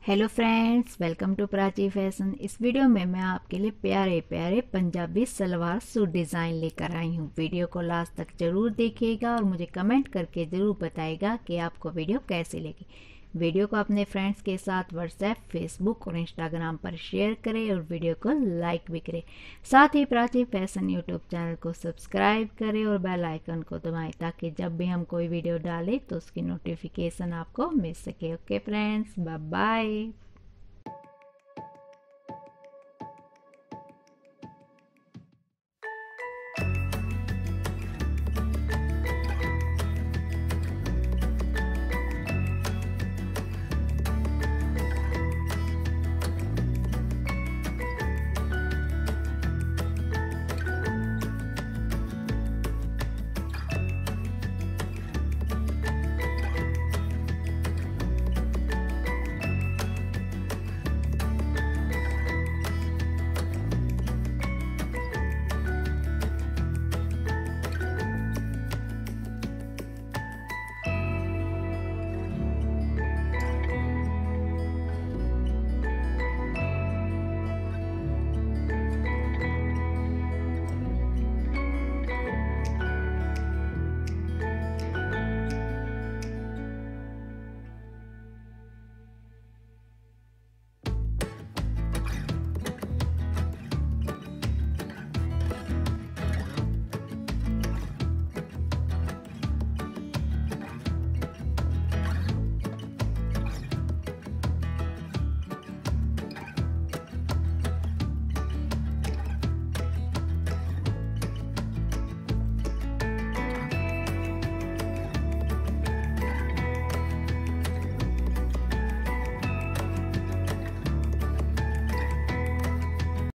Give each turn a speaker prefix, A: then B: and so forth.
A: Hello friends, welcome to Prachi Fashion. इस video में मैं आपके लिए प्यारे प्यारे पंजाबी सलवार सूट डिज़ाइन लेकर आई हूँ। वीडियो को लास्ट तक जरूर देखिएगा और मुझे कमेंट करके ज़रूर बताइएगा कि आपको वीडियो कैसी लगी। वीडियो को अपने फ्रेंड्स के साथ व्हाट्सएप, फेसबुक और इंस्टाग्राम पर शेयर करें और वीडियो को लाइक भी करें। साथ ही प्राची फैशन यूट्यूब चैनल को सब्सक्राइब करें और बेल आइकन को दबाएं ताकि जब भी हम कोई वीडियो डालें तो उसकी नोटिफिकेशन आपको मिल सके। Okay friends, bye bye.